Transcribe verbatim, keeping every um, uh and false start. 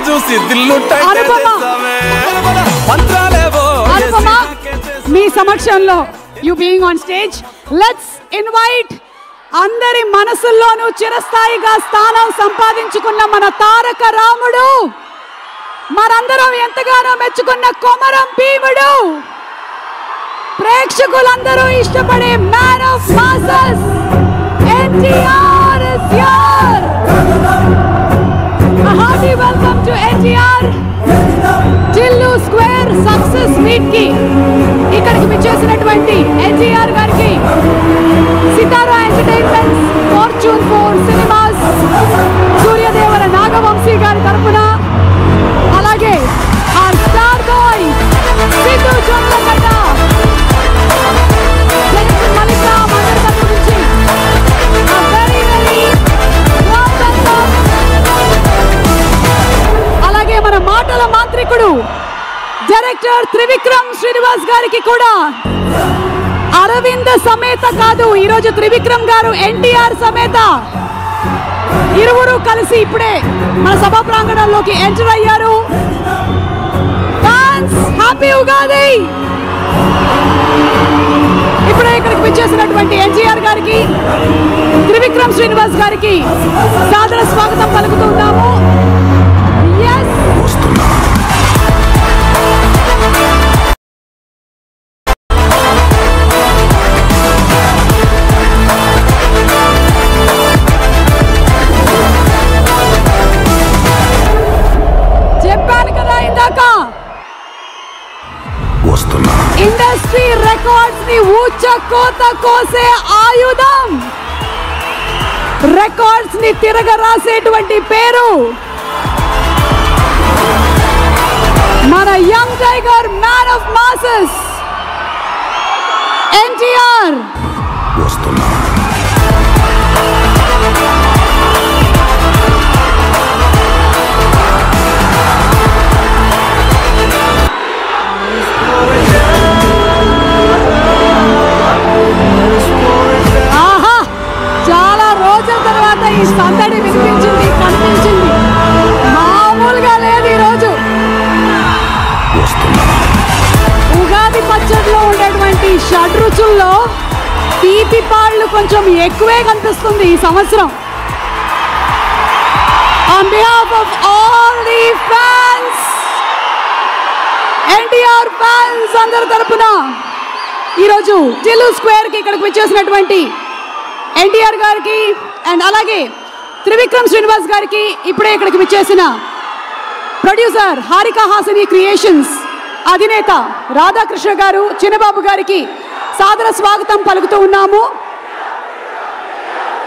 చూసి దిల్లు మీ సమక్షంలో you being on stage let's invite అందరి మనసుల్లోనూ చిరస్థాయిగా స్థానం సంపాదించుకున్న మన తారక రాముడు, మనందరం ఎంతగానో మెచ్చుకున్న కొమరం భీముడు, ప్రేక్షకులందరూ ఇష్టపడే man of masses NTR is here. A hearty welcome to N T R Tillu square success meet కి ఇక్కడికి విచ్చేసినటువంటి ఎన్టీఆర్ గారికి Sithara Entertainments, Fortune Four Cinemas, Suryadevara Nagavamsi గారి తరపున, అలాగే ఆ స్టార్ బాయ్ సిద్ధు జొన్నలగడ్డ, మల్లిక మందరి తరపు నుంచి a very very warm welcome. అలాగే మన మాటల మాంత్రికుడు డైరెక్టర్ త్రివిక్రమ్ శ్రీనివాస్ గారికి కూడా అరవింద సమేత కాదు, ఈరోజు త్రివిక్రమ్ గారు ఎన్టీఆర్ సమేత ఇరువురు కలిసి ఇప్పుడే మన సభా ప్రాంగణంలోకి ఎంటర్ అయ్యారు. Fans happy Ugadi. ఇప్పుడే ఇక్కడికి విచ్చేసినటువంటి ఎన్టీఆర్ గారికి, త్రివిక్రమ్ శ్రీనివాస్ గారికి సాదర స్వాగతం పలుకుతున్నాము. చెప్పాను కదా ఇందాక, ఇండస్ట్రీ రికార్డ్స్ ని ఊచ కోత కోసే ఆయుధం, రికార్డ్స్ ని తిరగ రాసేటువంటి పేరు మన young tiger, man of masses NTR. ఆహా, చాలా రోజుల తర్వాత ఈ సందడి వినిపించింది, కనిపించింది, మామూలుగా లేదు ఈరోజు. ఉగాది పచ్చడిలో ఉండేటువంటి షడ్రుచుల్లో తీపి పాళ్ళు కొంచెం ఎక్కువే కనిపిస్తుంది ఈ సంవత్సరం. On behalf of all the fans, NTR fans అందరి తరపున ఈరోజు టిల్లు స్క్వేర్ కి ఇక్కడికి వచ్చేసినటువంటి ఎన్టీఆర్ గారికి అండ్ అలాగే త్రివిక్రమ్ శ్రీనివాస్ గారికి, ఇప్పుడే ఇక్కడికి విచ్చేసిన ప్రొడ్యూసర్ హారిక హాసిని క్రియేషన్స్ అధినేత రాధాకృష్ణ గారు, చిన్నబాబు గారికి సాదర స్వాగతం పలుకుతూ ఉన్నాము.